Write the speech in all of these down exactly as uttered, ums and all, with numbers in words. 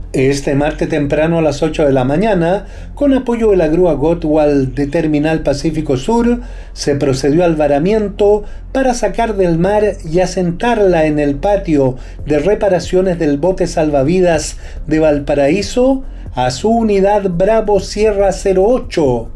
Este martes temprano a las ocho de la mañana, con apoyo de la grúa Gotwald de Terminal Pacífico Sur, se procedió al varamiento para sacar del mar y asentarla en el patio de reparaciones del bote salvavidas de Valparaíso a su unidad Bravo Sierra cero ocho.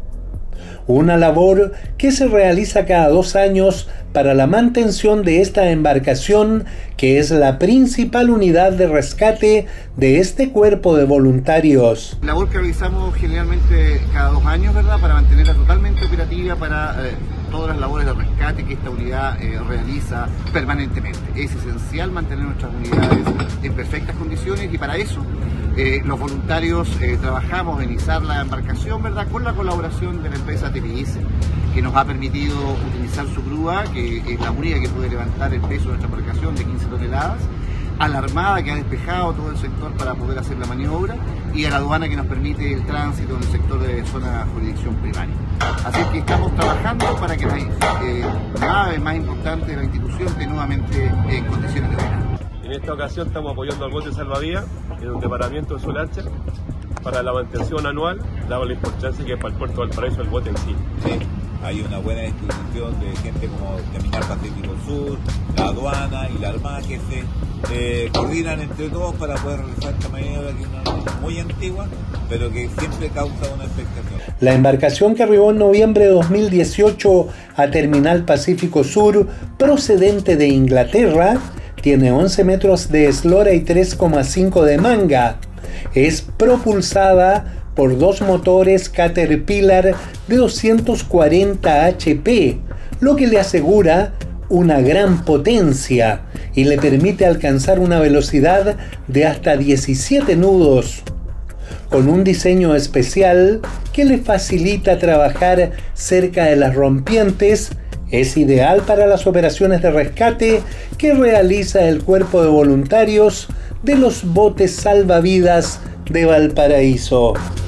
Una labor que se realiza cada dos años para la mantención de esta embarcación, que es la principal unidad de rescate de este cuerpo de voluntarios. Labor que realizamos generalmente cada dos años, ¿verdad? Para mantenerla totalmente operativa para eh, todas las labores de rescate que esta unidad eh, realiza permanentemente. Es esencial mantener nuestras unidades en perfectas condiciones y para eso eh, los voluntarios eh, trabajamos en izar la embarcación, ¿verdad? Con la colaboración de la empresa T P S, que nos ha permitido utilizar su grúa, que es la única que puede levantar el peso de nuestra embarcación de quince toneladas, a la Armada, que ha despejado todo el sector para poder hacer la maniobra, y a la aduana, que nos permite el tránsito en el sector de zona jurisdicción primaria. Así que estamos trabajando para que la eh, nave más importante de la institución esté nuevamente en condiciones de volar. En esta ocasión estamos apoyando al bote salvavidas en un deparamiento de su lancha para la mantención anual, dado la importancia que es para el puerto de Valparaíso el bote en sí. Sí, hay una buena distribución de gente como Terminal Pacífico Sur, la aduana y la Armada, que se eh, coordinan entre todos para poder realizar esta maniobra, que es una muy antigua, pero que siempre causa una expectación. La embarcación que arribó en noviembre de dos mil dieciocho a Terminal Pacífico Sur, procedente de Inglaterra, tiene once metros de eslora y tres coma cinco de manga. Es propulsada por dos motores Caterpillar de doscientos cuarenta H P, lo que le asegura una gran potencia y le permite alcanzar una velocidad de hasta diecisiete nudos. Con un diseño especial que le facilita trabajar cerca de las rompientes, es ideal para las operaciones de rescate que realiza el cuerpo de voluntarios de los botes salvavidas de Valparaíso.